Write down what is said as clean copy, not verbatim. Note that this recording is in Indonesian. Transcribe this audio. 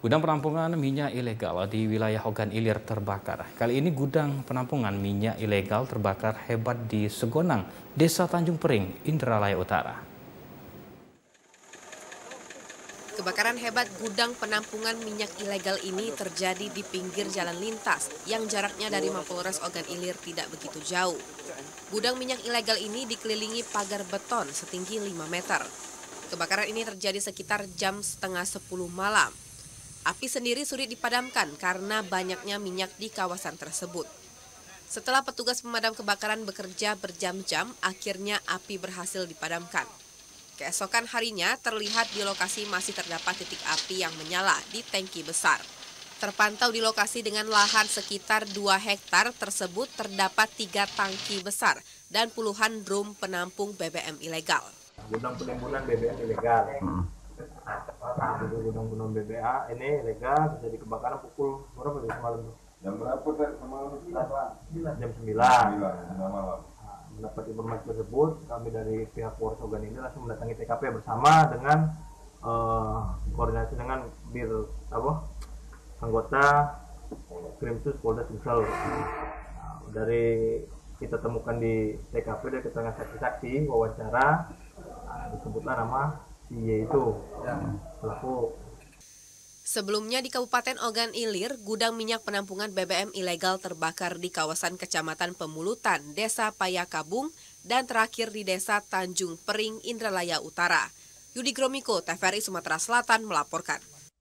Gudang penampungan minyak ilegal di wilayah Ogan Ilir terbakar. Kali ini gudang penampungan minyak ilegal terbakar hebat di Segonang, Desa Tanjung Pering, Indralaya Utara. Kebakaran hebat gudang penampungan minyak ilegal ini terjadi di pinggir jalan lintas yang jaraknya dari Mapolres Ogan Ilir tidak begitu jauh. Gudang minyak ilegal ini dikelilingi pagar beton setinggi 5 meter. Kebakaran ini terjadi sekitar jam setengah 10 malam. Api sendiri sulit dipadamkan karena banyaknya minyak di kawasan tersebut. Setelah petugas pemadam kebakaran bekerja berjam-jam, akhirnya api berhasil dipadamkan. Keesokan harinya terlihat di lokasi masih terdapat titik api yang menyala di tangki besar. Terpantau di lokasi dengan lahan sekitar 2 hektar tersebut terdapat 3 tangki besar dan puluhan drum penampung BBM ilegal. Gudang penimbunan BBM ilegal. Gudang BBA ini ilegal, terjadi kebakaran pukul berapa semalam? Jam berapa semalam? Jam 9. Malam. Mendapat informasi tersebut, kami dari pihak Polres Ogan ini langsung mendatangi TKP bersama dengan koordinasi dengan anggota Krimsus Polda Sumsel. Dari kita temukan di TKP dari keterangan saksi-saksi wawancara, disebutlah nama si Y itu pelaku. Sebelumnya di Kabupaten Ogan Ilir, gudang minyak penampungan BBM ilegal terbakar di kawasan Kecamatan Pemulutan, Desa Payakabung, dan terakhir di Desa Tanjung Pering, Indralaya Utara. Yudi Gromiko, TVRI Sumatera Selatan melaporkan.